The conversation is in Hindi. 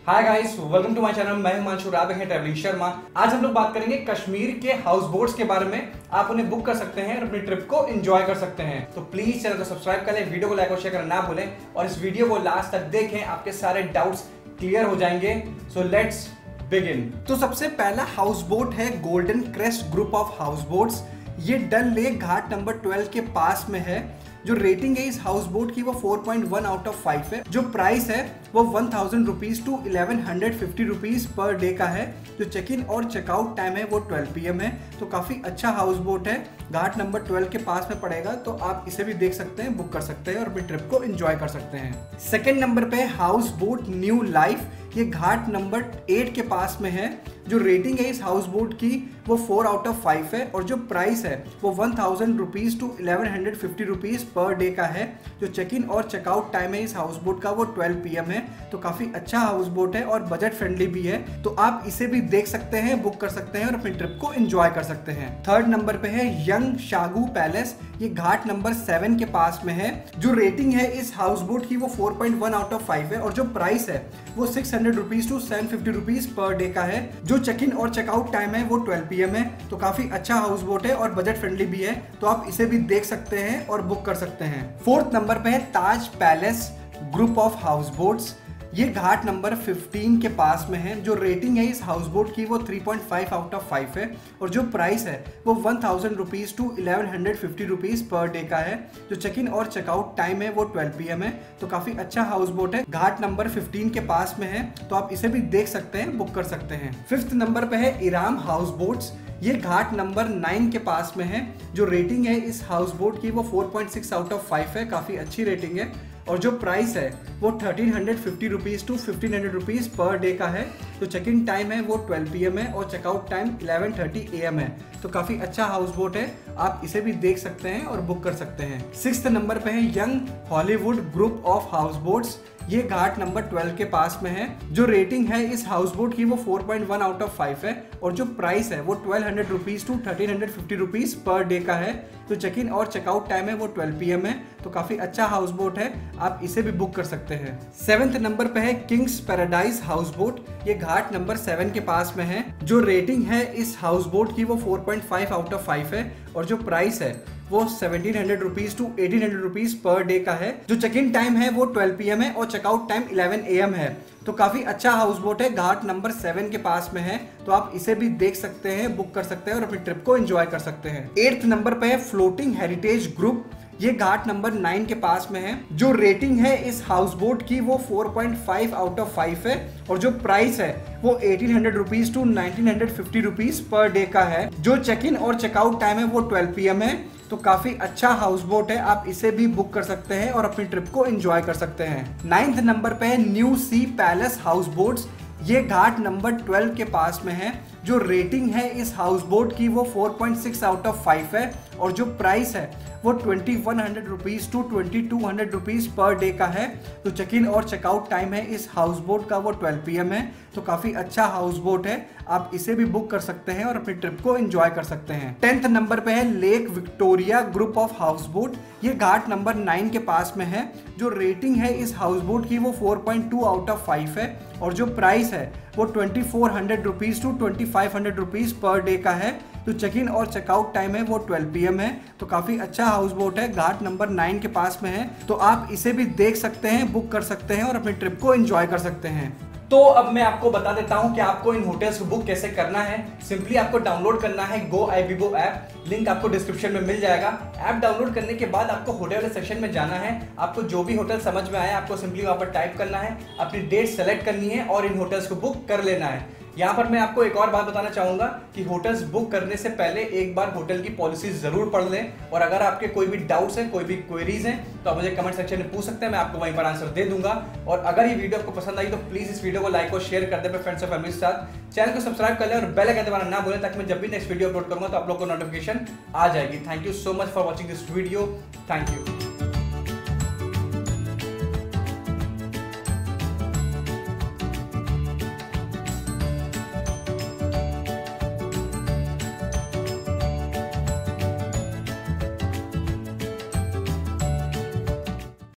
Hi guys, welcome to my channel. मैं हिमांशु, आप हैं ट्रैवलिंग शर्मा। आज हम लोग बात करेंगे कश्मीर के हाउस बोट्स के बारे में। आप उन्हें बुक कर सकते हैं और अपनी ट्रिप को एंजॉय कर सकते हैं। तो प्लीज चैनल को सब्सक्राइब कर लें, वीडियो को लाइक और शेयर करना ना भूलें और इस वीडियो को लास्ट तक देखें, आपके सारे डाउट्स क्लियर हो जाएंगे। So let's begin. तो सबसे पहला हाउस बोट है Golden Crest group of houseboats. ये डल लेक घाट नंबर 12 के पास में है। जो रेटिंग है इस हाउस बोट की वो 4.1 आउट ऑफ 5 है। जो प्राइस है वो 1000 rupees to 1150 rupees per day का है। जो चेक इन और चेकआउट टाइम है वो 12 PM है। तो काफी अच्छा हाउस बोट है, घाट नंबर 12 के पास में पड़ेगा। तो आप इसे भी देख सकते हैं, बुक कर सकते हैं और अपनी ट्रिप को एंजॉय कर सकते हैं। सेकेंड नंबर पे हाउस बोट न्यू लाइफ। ये घाट नंबर 8 के पास में है। जो रेटिंग है इस हाउस बोट की वो 4 आउट ऑफ 5 है और जो प्राइस है वो 1000 rupees to 1150 rupees per day का है। जो चेक इन और चेकआउट टाइम है इस हाउस बोट का वो 12 PM है। तो काफी अच्छा हाउस बोट है और बजट फ्रेंडली भी है। तो आप इसे भी देख सकते हैं, बुक कर सकते हैं और अपनी ट्रिप को एंजॉय कर सकते हैं। थर्ड नंबर पे है यंग शागू पैलेस। ये घाट नंबर 7 के पास में है। जो रेटिंग है इस हाउस बोट की वो 4.1 आउट ऑफ 5 है और जो प्राइस है वो 600 rupees to 750 rupees per day का है। जो चेक इन और चेकआउट टाइम है वो 12 PM है। तो काफी अच्छा हाउस बोट है और बजट फ्रेंडली भी है। तो आप इसे भी देख सकते हैं और बुक कर सकते हैं। फोर्थ नंबर पे है Taj Palace group of houseboats. ये घाट नंबर 15 के पास में है। जो रेटिंग है इस हाउस बोट की वो 3.5 आउट ऑफ 5 है और जो प्राइस है वो 1000 rupees to 1150 rupees per day का है। जो चेक इन और चेकआउट टाइम है वो 12 PM है। तो काफी अच्छा हाउस बोट है, घाट नंबर 15 के पास में है। तो आप इसे भी देख सकते हैं, बुक कर सकते हैं। फिफ्थ नंबर पे है इराम हाउस बोट्स। ये घाट नंबर 9 के पास में है। जो रेटिंग है इस हाउस बोट की वो 4.6 आउट ऑफ 5 है। काफी अच्छी रेटिंग है और जो प्राइस है वो 1350 rupees to 1500 rupees per day का है। तो चेक इन टाइम है वो 12 PM है और चेकआउट टाइम 11:30 AM है। तो काफी अच्छा हाउस बोट है, आप इसे भी देख सकते हैं और बुक कर सकते हैं। सिक्स्थ नंबर पे है Young Hollywood group of houseboats. ये घाट नंबर 12 के पास में है। जो रेटिंग है इस हाउस बोट की वो 4.1 आउट ऑफ 5 है और जो प्राइस है वो 1200 rupees to 1350 rupees per day का है। तो चेक इन और चेकआउट टाइम है वो 12 PM है। तो काफी अच्छा हाउस बोट है, आप इसे भी बुक कर सकते हैं। सेवेंथ नंबर पे है किंग्स पैराडाइज हाउस बोट। ये घाट नंबर 7 के पास में है। जो रेटिंग है इस हाउस बोट की वो 4.5 आउट ऑफ 5 है और जो प्राइस है वो 1700 rupees to 1800 rupees per day का है। जो चेक इन टाइम है वो 12 PM है और चेकआउट टाइम 11 AM है। तो काफी अच्छा हाउस बोट है, घाट नंबर 7 के पास में है। तो आप इसे भी देख सकते हैं, बुक कर सकते हैं और अपनी ट्रिप को एंजॉय कर सकते हैं। 8th नंबर पे है फ्लोटिंग हेरिटेज ग्रुप। ये घाट नंबर 9 के पास में है। जो रेटिंग है इस हाउस बोट की वो 4.5 आउट ऑफ 5 है और जो प्राइस है वो 1800 rupees to 1950 rupees per day का है। जो चेक इन और चेकआउट टाइम है वो 12 PM है। तो काफी अच्छा हाउस बोट है, आप इसे भी बुक कर सकते हैं और अपनी ट्रिप को एंजॉय कर सकते हैं। 9th नंबर पे है New Sea Palace houseboats. ये घाट नंबर 12 के पास में है। जो रेटिंग है इस हाउस बोट की वो 4.6 आउट ऑफ 5 है और जो प्राइस है वो 2100 rupees to 2200 rupees per day का है। तो चेक इन और चेकआउट टाइम है इस हाउस बोट का वो 12 PM है। तो काफी अच्छा हाउस बोट है, आप इसे भी बुक कर सकते हैं और अपनी ट्रिप को एंजॉय कर सकते हैं। 10th नंबर पे है Lake Victoria group of houseboat. ये घाट नंबर 9 के पास में है। जो रेटिंग है इस हाउस बोट की वो 4.2 आउट ऑफ 5 है और जो प्राइस है वो 2400 rupees to 2500 rupees per day का है। तो चेक इन और चेकआउट टाइम है वो 12 PM है। तो काफी अच्छा हाउस बोट है, घाट नंबर 9 के पास में है। तो आप इसे भी देख सकते हैं, बुक कर सकते हैं और अपनी ट्रिप को एंजॉय कर सकते हैं। तो अब मैं आपको बता देता हूं कि आपको इन होटल्स को बुक कैसे करना है। सिंपली आपको डाउनलोड करना है GoIbibo ऐप, लिंक आपको डिस्क्रिप्शन में मिल जाएगा। ऐप डाउनलोड करने के बाद आपको होटल वाले सेक्शन में जाना है। आपको जो भी होटल समझ में आए आपको सिंपली वहां पर टाइप करना है, अपनी डेट सेलेक्ट करनी है और इन होटल्स को बुक कर लेना है। यहाँ पर मैं आपको एक और बात बताना चाहूंगा कि होटल्स बुक करने से पहले एक बार होटल की पॉलिसी जरूर पढ़ लें और अगर आपके कोई भी डाउट्स हैं, कोई भी क्वेरीज हैं तो आप मुझे कमेंट सेक्शन में पूछ सकते हैं, मैं आपको वहीं पर आंसर दे दूंगा। और अगर ये वीडियो आपको पसंद आई तो प्लीज इस वीडियो को लाइक और शेयर कर दे अपने फ्रेंड्स और फैमिली के साथ। चैनल को सब्सक्राइब कर लें और बेल आइकन दबाना ना भूलें ताकि मैं जब भी नेक्स्ट वीडियो अपलोड करूंगा तो आप लोग को नोटिफिकेशन आ जाएगी। Thank you so much for watching this video. Thank you.